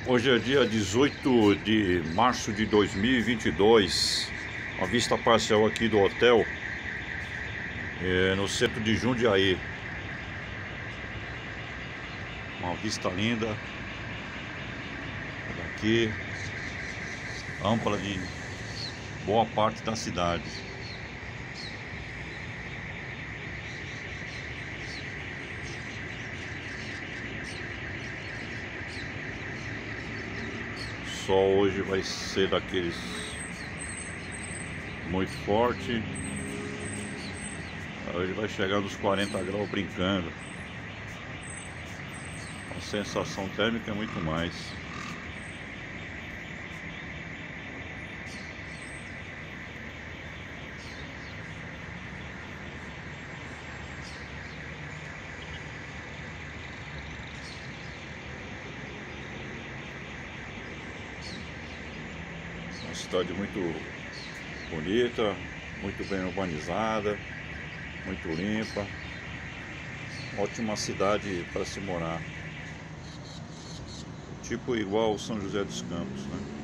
Hoje é dia 18 de março de 2022. Uma vista parcial aqui do hotel no centro de Jundiaí. Uma vista linda daqui, ampla de boa parte da cidade. O sol hoje vai ser daqueles muito forte. Hoje vai chegar nos 40 graus brincando. A sensação térmica é muito mais. Uma cidade muito bonita, muito bem urbanizada, muito limpa. Ótima cidade para se morar. Tipo igual São José dos Campos, né?